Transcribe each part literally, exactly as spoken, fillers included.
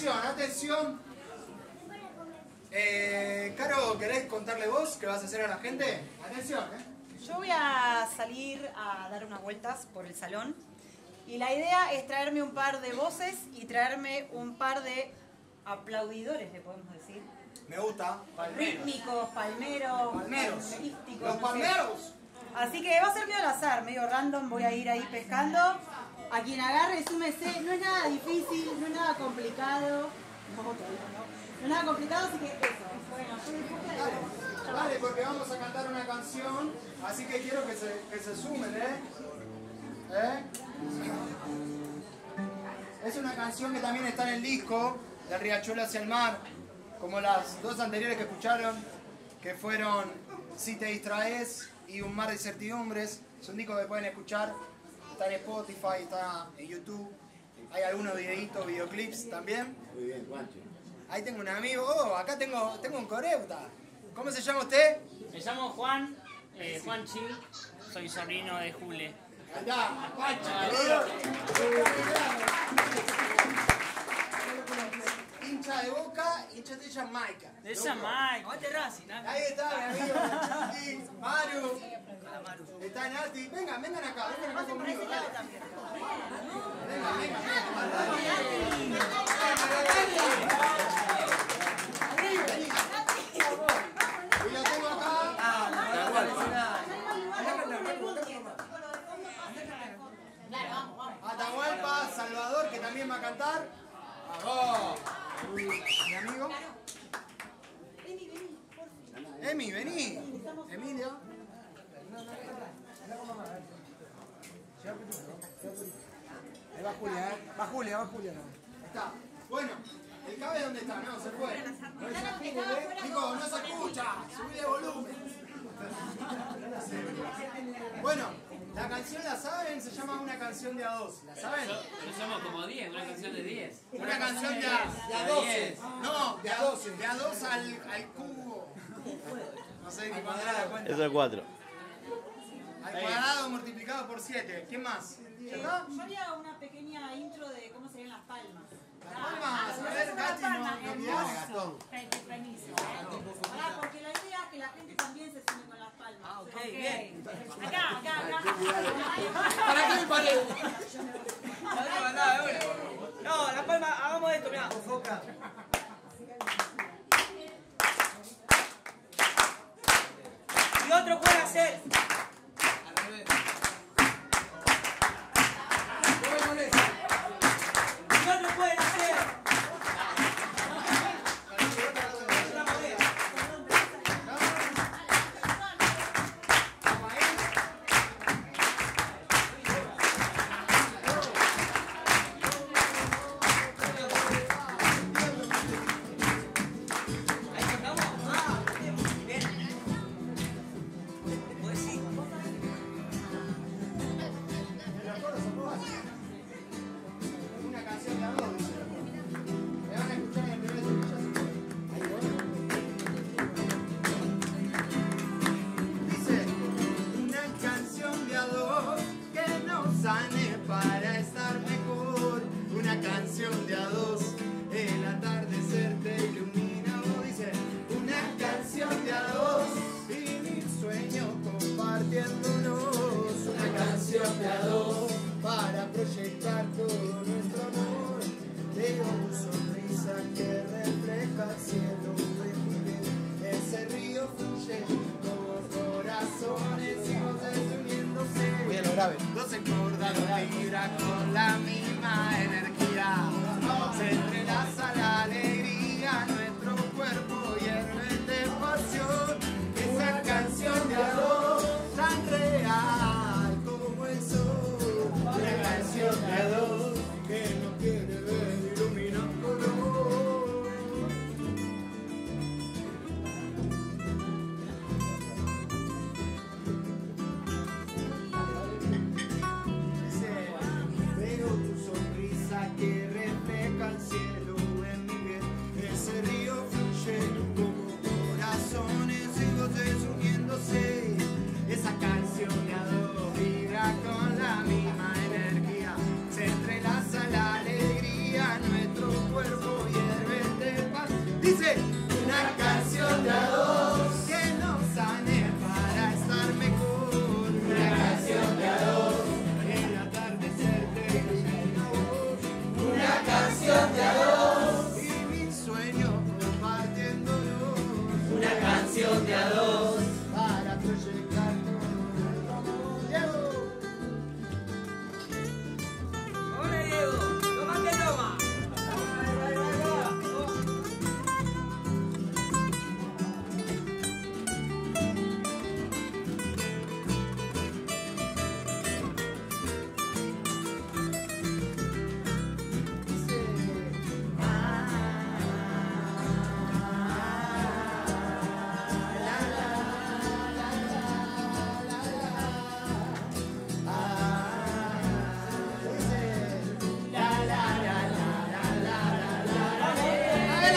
atención, atención. Eh, Caro, ¿querés contarle vos qué vas a hacer a la gente? Atención, ¿eh? Yo voy a salir a dar unas vueltas por el salón y la idea es traerme un par de voces y traerme un par de aplaudidores, le podemos decir. Me gusta. Rítmicos, palmeros, Palmeros. palmerísticos, Los no sé. palmeros. Así que va a ser medio al azar, medio random, voy a ir ahí pescando. A quien agarre, súmese, no es nada difícil, no es nada complicado. No, todavía no. No es nada complicado, así que eso. Bueno, yo disfruto de Dale, dale, porque vamos a cantar una canción, así que quiero que se, que se sumen, ¿eh? ¿Eh? Es una canción que también está en el disco, de Riachuelo hacia el mar, como las dos anteriores que escucharon, que fueron Si te distraes y Un mar de incertidumbres. Es un disco que pueden escuchar, está en Spotify, está en YouTube, hay algunos videitos, videoclips también. Muy bien, Juancho. Ahí tengo un amigo, oh, acá tengo, tengo un coreuta. ¿Cómo se llama usted? Me llamo Juan, eh, Juan Chi, soy sobrino de Jule. Andá, Pancho, Ah, hincha de Boca, hincha de Jamaica. De Jamaica. Ahí está mi amigo Nachiti, Maru. Está Nati. Vengan, vengan acá, vengan acá conmigo. Dale. Vengan, vengan, vengan. Y lo tengo acá. Atahualpa, Salvador, que también va a cantar. ¡Bravo! Mi amigo. Emi, vení. Emilio. Ahí va Julia, ¿eh? Va Julia, va Julia. Ahí está. Bueno, ¿el cabe dónde está? No, se fue. Digo, no se escucha. Subí el volumen. Bueno, la canción la saben, se llama Una canción de a dos. ¿La saben? Pero somos como diez, una canción de diez. Una canción de a, de a doce. No, de a doce. De a dos al, al cubo. No sé ni cuadrado cuenta. Eso es cuatro. Al cuadrado multiplicado por siete. ¿Quién más? ¿Ya está? Yo haría una pequeña intro de cómo serían las palmas. Las palmas. A ver, Katy, no, no mirás. Buenísimo. Ahora, porque la idea es que la gente también se sume con las palmas. Ah, ok, bien. Acá, acá, acá. ¿Para qué me paré? No, la palma, hagamos esto, mirá. Enfoca. Y otro puede hacer. Al revés. Y otro puede hacer. Una canción de a dos. Me van a escuchar en el primer estribillo. Ahí voy. Dice, una canción de a dos que nos sane para estar mejor. Una canción de a dos, el atardecer te ilumina. Dice, una canción de a dos y mil sueños compartiéndonos. Una canción de a dos para proyectar todo nuestro amor. Veo tu sonrisa que refleja el cielo. Ese río fluye, dos corazones y voces uniéndose. Voy a lo grave. Dos encordados vibra con la misma energía. Se entrelaza la alegría, nuestro cuerpo hierve de pasión. Esa canción de a dos, tan real como el sol. Una canción de a dos que no quiere ver iluminándolo. Dice, veo tu sonrisa que refleja el cielo en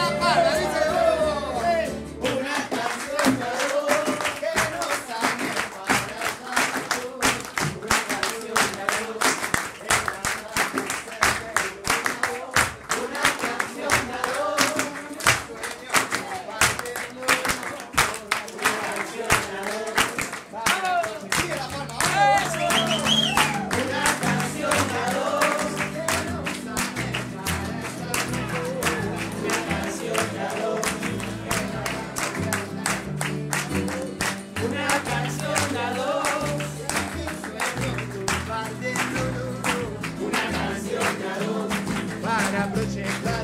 Para proyectar